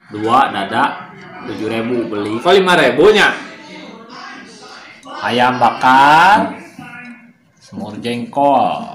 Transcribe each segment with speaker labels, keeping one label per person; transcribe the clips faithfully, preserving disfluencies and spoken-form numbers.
Speaker 1: Dua dada tujuh ribu beli. Kok lima ribunya? Ayam bakar, semur jengkol.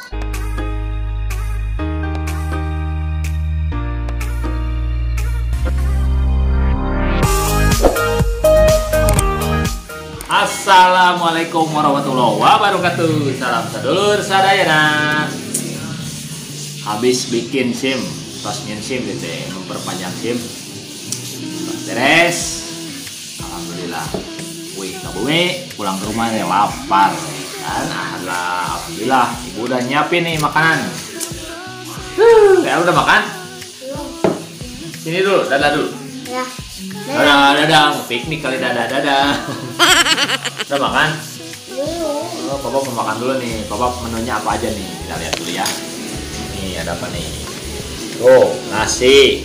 Speaker 1: Assalamualaikum warahmatullahi wabarakatuh. Salam sedulur sadayana. Habis bikin SIM, pas nyen SIM gitu ya, memperpanjang SIM. Pas beres, alhamdulillah. Wih, Kak Bumi pulang ke rumah nih lapar. Dan alhamdulillah, ibu udah nyiapin nih makanan. Huh, ya udah makan? Sini dulu, dadah dulu.
Speaker 2: Ya.
Speaker 1: Dadah, dadah, mau piknik kali dadah, dadah. Udah makan?
Speaker 2: Belum.
Speaker 1: Oh, Papa mau makan dulu nih. Papa menunya apa aja nih? Kita lihat dulu ya. Nih ada apa nih? Tuh, nasi.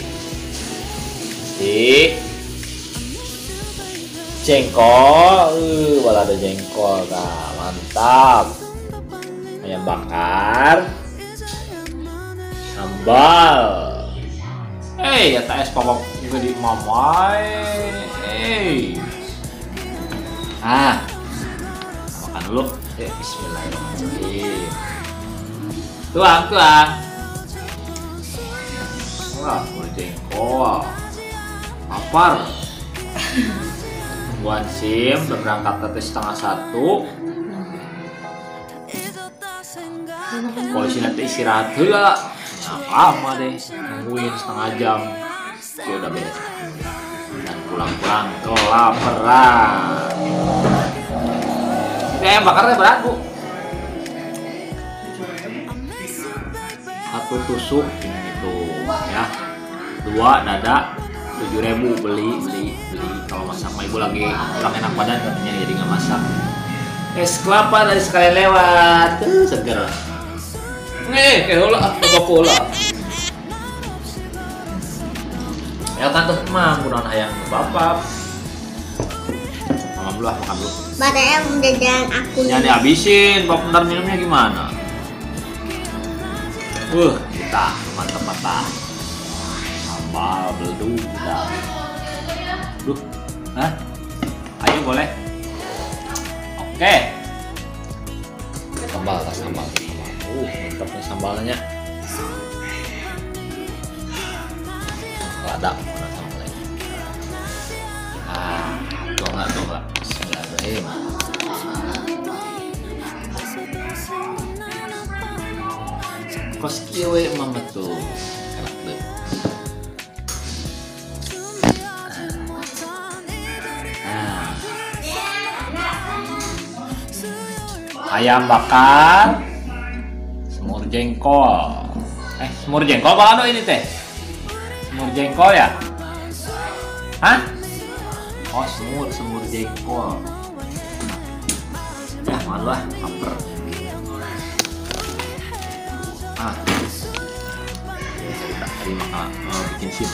Speaker 1: Nasi. Jengkol. Uh, malah ada jengkol, Kak. Mantap. Ayam bakar. Sambal. Hei, ya tak es Papa juga di mamai. Hei. Ah, makan dulu. Ya, bismillahirrahmanirrahim. Tuang, tuang. Wah, mau jengkol. Lapar. Buat SIM, udah berangkat ke setengah satu. Polisi nanti istirahat dulu lah. Nah, lama deh, nungguin setengah jam. Ya udah beres. Dan pulang-pulang kelaparan. Ini ayam bakarnya berat, Bu. Satu tusuk ini tuh ya. Dua dada tujuh ribu beli beli beli. Kalau masak mah ibu lagi kurang enak badan katanya jadi nggak masak. Es kelapa dari sekali lewat, tuh seger. Nih, kayak hula apa pula. Ya kan tuh mah kurang ayam bapak. Mama dulu lah, makan dulu.
Speaker 2: Padahal udah jalan aku.
Speaker 1: Jangan dihabisin, Papa ntar minumnya gimana? Uh, kita mantap-mantap. Sambal beleduk kita. Duh, hah? Ayo boleh. Oke. Sambal, tak sambal, sambal. Uh, mantap nih sambalnya. Lada, mana sambalnya? Ah, tuh nggak, tuh nggak. Bismillahirrahmanirrahim. Kos kieu mama tuh enak deh. Nah. Ayam bakar, semur jengkol. Eh, semur jengkol apa ini teh? Semur jengkol ya? Hah? Oh, semur, semur jengkol. Ya, malu lah, lapar. Ah, kita tadi makan, mau bikin SIM.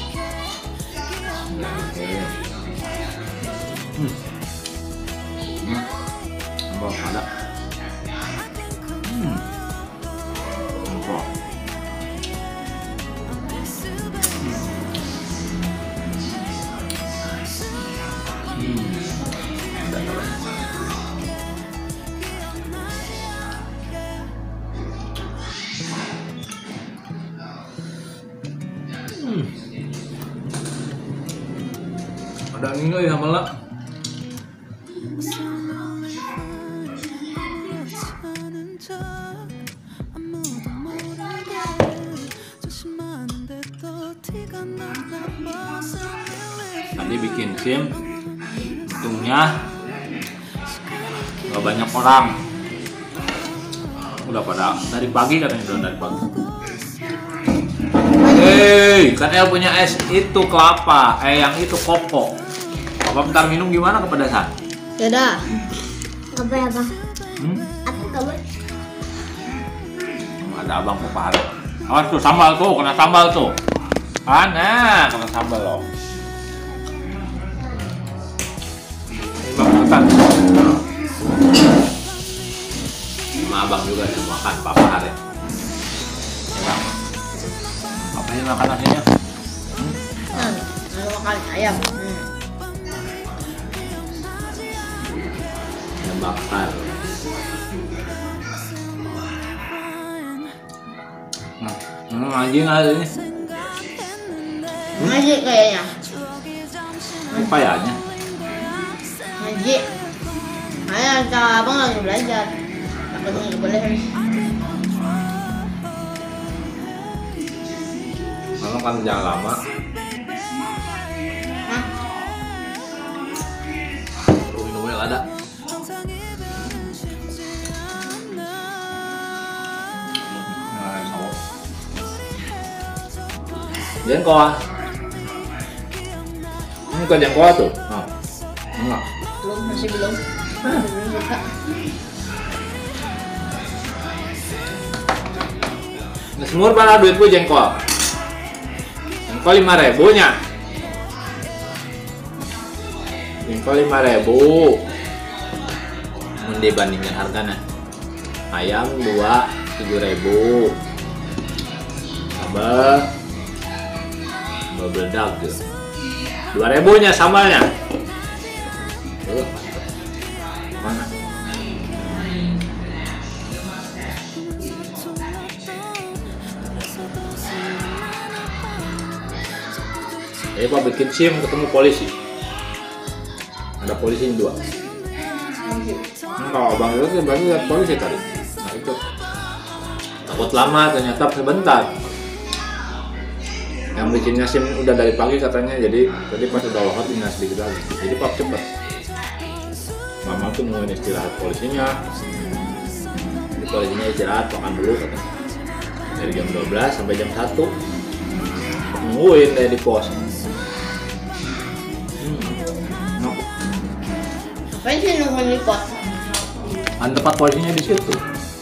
Speaker 1: Hmm, hmm, sambal ada. Hmm, sambal. Hmm. Ada angin ya malah. Tadi bikin SIM, untungnya nggak banyak orang. Udah pada dari pagi katanya udah dari pagi. Hei, kan El punya es itu kelapa, eh yang itu koko. Papa bentar minum gimana kepedasan?
Speaker 2: Ya dah. Apa ya bang?
Speaker 1: Hmm?
Speaker 2: Apa kabar?
Speaker 1: Ada abang Papa ada. Awas tuh sambal tuh, kena sambal tuh. Ah, nah, kena sambal loh. Ini bang makan. Sama abang juga yang makan Papa hari. Ya bang. Apa ini makan nasinya? Hmm?
Speaker 2: makan ayam. Hmm.
Speaker 1: Ayam bakar. Nah, hmm, lagi nggak ada ini?
Speaker 2: Ngaji kayaknya.
Speaker 1: Ini payahnya.
Speaker 2: Ngaji. Ayah, abang lagi belajar. Takutnya nggak boleh.
Speaker 1: Memang kan jangan lama.
Speaker 2: Hah?
Speaker 1: Minumnya ada. Jengkol. Ini bukan jengkol tuh. Oh. Enggak.
Speaker 2: Belum, masih belum. Belum buka.
Speaker 1: Nah, semur berapa duit gue jengkol? Jengkol lima ribu nya. Jengkol lima ribu. Dibandingkan harganya. Ayam dua tujuh ribu. Sambal. Sambal beledak gitu. Dua ribunya sambalnya. Tuh. Mana? Jadi Pak bikin SIM ketemu polisi. Ada polisi dua. Hmm, kalau abang itu berarti lihat polisi tadi. Nah itu. Takut lama ternyata sebentar. Yang bikinnya SIM udah dari pagi katanya, jadi tadi pas udah lohat tinggal sedikit lagi. Jadi Pak cepet. Mama tuh nungguin istirahat polisinya. Jadi polisinya istirahat makan dulu katanya. Dari jam dua belas sampai jam satu. Nungguin deh di pos.
Speaker 2: Apa sih nungguin di pos?
Speaker 1: Kan tempat polisinya di situ.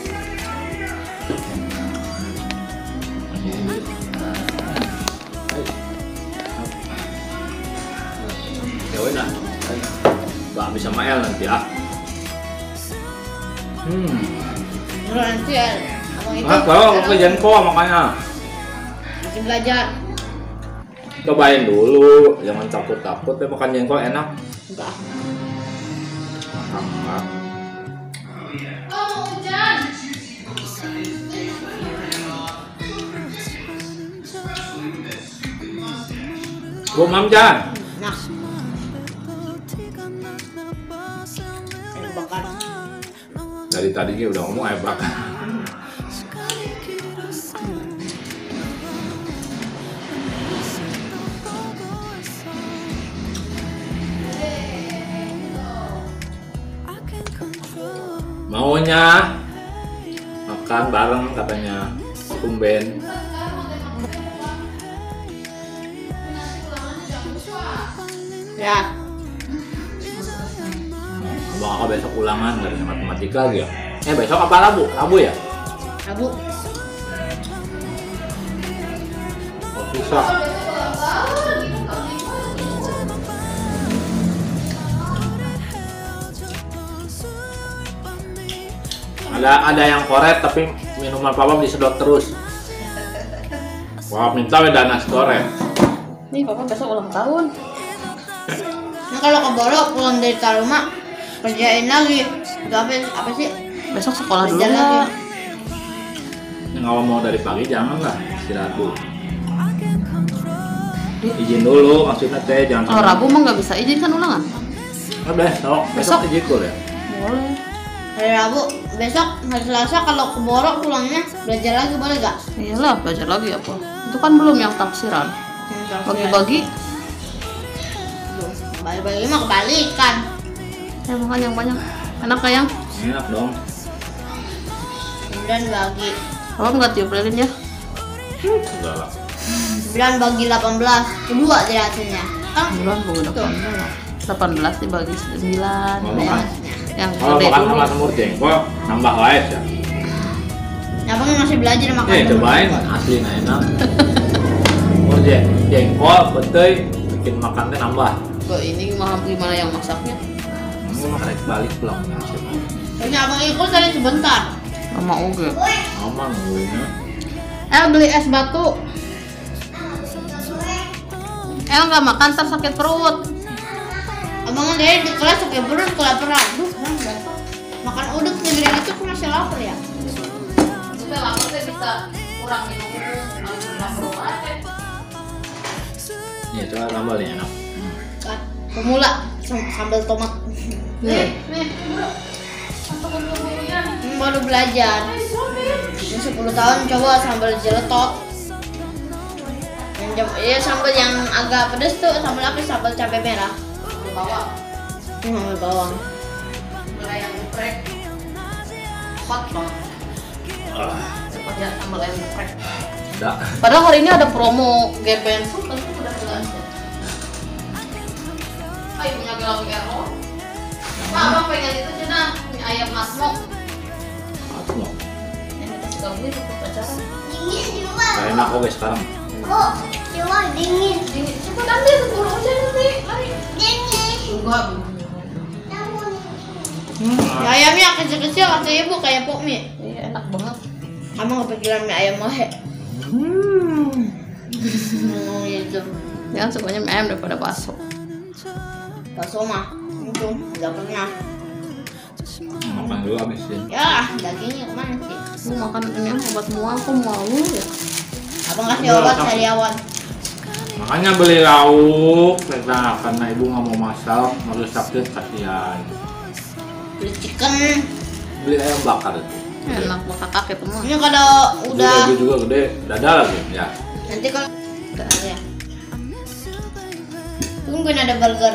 Speaker 1: Ya udah, nggak bisa mael nanti ya. Hmm.
Speaker 2: Menurut nanti ya, abang itu.
Speaker 1: Nah, kalau aku jengkol makanya.
Speaker 2: Masih belajar.
Speaker 1: Cobain dulu, jangan takut-takut. Tapi makan jengkol enak.
Speaker 2: Enggak.
Speaker 1: Enak.
Speaker 2: Oh, hujan.
Speaker 1: Bu Mamjan.
Speaker 2: Nah. Ayam bakar.
Speaker 1: Dari tadi dia udah ngomong ayam bakar. Maunya makan bareng katanya, tumben.
Speaker 2: Ya.
Speaker 1: Abang aku besok ulangan dari matematika lagi ya. Eh besok apa Rabu? Rabu ya?
Speaker 2: Rabu.
Speaker 1: Oh, susah. Ada ada yang koret tapi minuman papa disedot terus. Wah minta we dana koret.
Speaker 2: Nih papa besok ulang tahun. Nah kalau keborok pulang dari Taruma kerjain lagi. Itu apa apa sih?
Speaker 3: Besok sekolah dulu
Speaker 2: Kerja lagi.
Speaker 3: nggak?
Speaker 1: Yang kalau mau dari pagi jangan lah istirahat dulu. Izin dulu maksudnya teh jangan.
Speaker 3: Kalau Rabu mah nggak bisa izin kan ulangan?
Speaker 1: Nah, besok besok
Speaker 3: Besok.
Speaker 1: izin dulu ya.
Speaker 3: Boleh.
Speaker 2: Hari Rabu, besok hari Selasa kalau keborok pulangnya belajar lagi boleh gak?
Speaker 3: Iyalah belajar lagi apa? Itu kan belum yang tafsiran. Bagi-bagi.
Speaker 2: Bagi-bagi mah kebalikan.
Speaker 3: Ya makan yang banyak. Enak kayak.
Speaker 1: Enak dong.
Speaker 2: sembilan bagi
Speaker 3: Apa nggak tiup lilin ya?
Speaker 1: Enggak lah.
Speaker 2: sembilan bagi delapan belas kedua jadi hasilnya kan
Speaker 3: Bulan bukan
Speaker 2: Tuh.
Speaker 3: delapan belas. delapan belas dibagi sembilan.
Speaker 1: Mau makan.
Speaker 3: Yang
Speaker 1: Kalau
Speaker 3: gede
Speaker 1: makan
Speaker 3: dulu.
Speaker 1: sama semur jengkol nambah lain ya.
Speaker 2: abang masih belajar makan
Speaker 1: Eh
Speaker 2: semur
Speaker 1: cobain
Speaker 2: jengkol.
Speaker 1: asli nah enak. Semur jeng jengkol betey bikin makannya nambah.
Speaker 3: Kok ini gimana, gimana yang masaknya?
Speaker 1: Ini mah karek balik pulang ya.
Speaker 2: Soalnya abang ikut tadi sebentar
Speaker 3: Sama oge.
Speaker 1: Aman nungguinnya.
Speaker 3: Eh beli es batu. Emang nggak makan ntar sakit perut.
Speaker 2: Abang dari di kelas pakai perut kelaparan. Duh, kenapa? Makan uduk sendiri itu aku masih lapar ya.
Speaker 3: Sudah lapar saya bisa kurang minum. Lapar aja.
Speaker 1: Nih, coba sambalnya enak.
Speaker 2: Kan, pemula sam- sambal tomat.
Speaker 3: Nih, nih, bro. Masukin bumbunya.
Speaker 2: Hmm, baru belajar. Ini sepuluh tahun coba sambal jeletot. Yang jam, ya sambal yang agak pedas tuh sambal apa? Sambal cabai merah.
Speaker 3: Bawang.
Speaker 2: Hmm, sambal bawang.
Speaker 3: Sambal ayam geprek. Kuat banget.
Speaker 1: Ah,
Speaker 3: Cepat ya sambal ayam geprek.
Speaker 1: udah.
Speaker 3: Padahal hari ini ada promo Gerben Food, tapi udah jelas ya. Ayo punya gelang error. Pak, abang pengen itu cina mie ayam Asmo.
Speaker 1: Asmo.
Speaker 3: Yang kita suka beli itu pacaran.
Speaker 2: Dingin di luar.
Speaker 1: Gak enak kok guys sekarang.
Speaker 2: Oh, di luar dingin.
Speaker 3: Dingin, cepet ambil sepuluh aja nanti. Lari.
Speaker 2: Dingin.
Speaker 3: Enggak.
Speaker 2: Ya, ayamnya kecil-kecil kata ibu kayak pok mie.
Speaker 3: Iya enak banget.
Speaker 2: Kamu kepikiran mie ayam mahe? Hmm. Hmm, gitu.
Speaker 3: Jangan sukanya mie ayam daripada bakso.
Speaker 2: Bakso mah, itu nggak pernah.
Speaker 1: Makan dulu habisin.
Speaker 2: Ya, dagingnya kemana sih?
Speaker 3: Aku makan ini obat mual, aku mau ya.
Speaker 2: Abang kasih obat sariawan.
Speaker 1: Makanya beli lauk, kita karena ibu nggak mau masak, harus sakit kasihan.
Speaker 2: Beli chicken.
Speaker 1: Beli ayam bakar itu.
Speaker 3: Enak buat kakak itu mah.
Speaker 2: Ini kalau udah
Speaker 1: Udah juga gede, dada lagi ya.
Speaker 2: nanti kalau udah ya. Tungguin ada burger.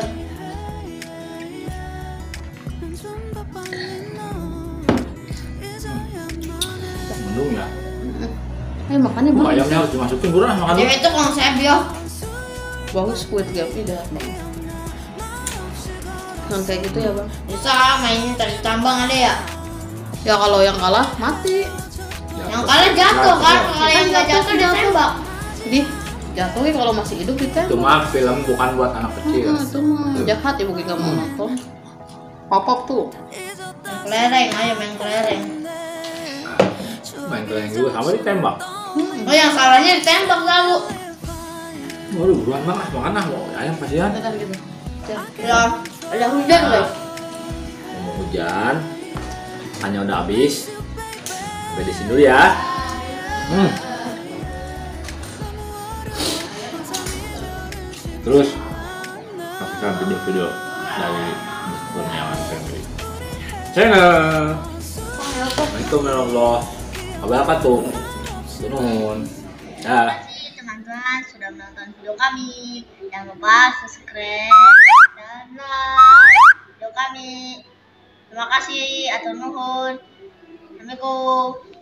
Speaker 1: Mendung ya.
Speaker 3: Ayo makannya
Speaker 1: Bu,
Speaker 3: bagus.
Speaker 1: ayamnya harus dimasukin buruan makan dulu.
Speaker 2: Dia itu konsep ya.
Speaker 3: Bagus Squid Game dah. Yang kayak gitu ya bang.
Speaker 2: Bisa main tadi tambang ada ya.
Speaker 3: Ya kalau yang kalah mati.
Speaker 2: Yang kalah jatuh kan, kalau yang nggak jatuh dia tembak.
Speaker 3: Di jatuhnya kalau masih hidup kita.
Speaker 1: Itu mah film bukan buat anak kecil.
Speaker 3: Hmm, itu mah jahat ibu kita mau nonton. Pop-up tuh.
Speaker 2: Yang kelereng, ayam yang kelereng.
Speaker 1: Main kelereng juga sama ditembak.
Speaker 3: Hmm.
Speaker 2: Oh yang salahnya ditembak selalu.
Speaker 1: Waduh, buruan banget makan ah, mau ayam kasihan.
Speaker 3: Kan gitu. Ya.
Speaker 2: Ya, ada hujan guys.
Speaker 1: Mau hujan, hanya udah habis. Sampai di sini dulu ya. Hmm. Terus saksikan video-video dari Kurniawan Family Channel. Assalamualaikum warahmatullahi wabarakatuh. Nuhun. Dah.
Speaker 2: Terima kasih teman-teman sudah menonton video kami. Jangan lupa subscribe dan like video kami. Terima kasih, atur nuhun. Assalamualaikum.